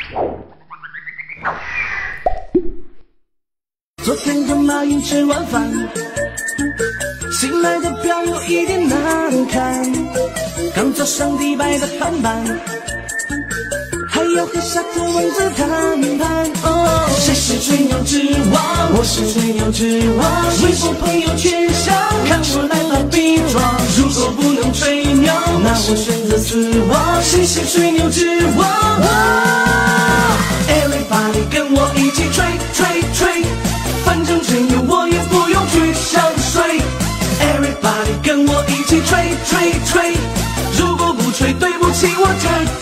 昨天和马云吃晚饭，新买的表有一点难看，刚坐上迪拜的航班，还要和沙特王子谈判。哦，谁是吹牛之王？我是吹牛之王。微博朋友圈想看我来发逼装，如果不能吹牛，那我选择死亡。谁是吹牛之王？Everybody 跟我一起吹吹吹，反正吹牛我也不用去想睡。Everybody 跟我一起吹吹吹，如果不吹，对不起我这